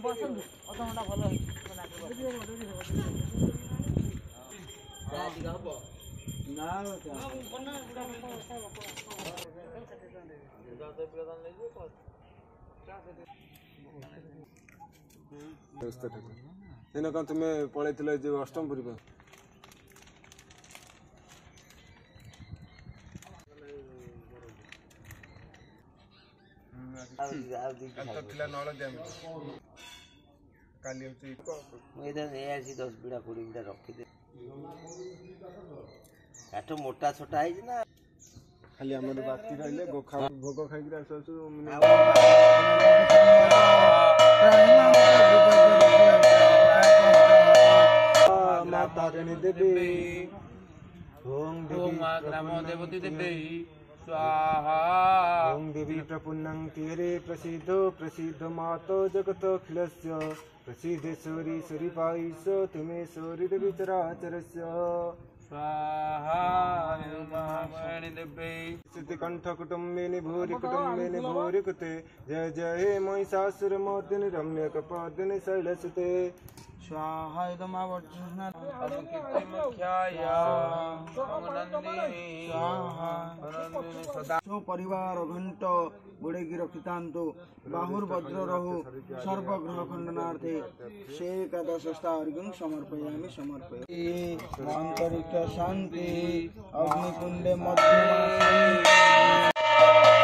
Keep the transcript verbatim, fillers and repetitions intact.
बसंतु अधघंटा भल दिन कौन तुम्हें पलैल जो अष्टम पुरी दस बिड़ा कोड़ी बिड़ा रखी काठ मोटा छोटा है ना खाली आम बाती रही गोखा भोग खाई माता रानी देवी ओम ग्राम देवती देवी स्वाहा ओम देवी प्रपुन्नं तीरे प्रसिद्धो प्रसिद्ध मातो जगतोऽखिलस्य प्रसिद्धेश्वरी स्वरूपाईश तुमेश्वरी देवी चराचरस्य स्वाहा कंठ कुटुम्बिनी भूरि कुटुम्बिनी भूरि कृते जय जय महिषासुरमर्दिनि रम्यकपर्दिनि शैलसुते स्वाहा इदमावर्चना सो परिवार घंट बुड़ेगी रखितांतो बाहुर्भद्र रहु सर्वग्रह खंडनार्थे से एकादश स्थार्घ्यं समर्पयामि समर्पयामि अंतरिक्ष शांति अग्निकुंडे मध्यमा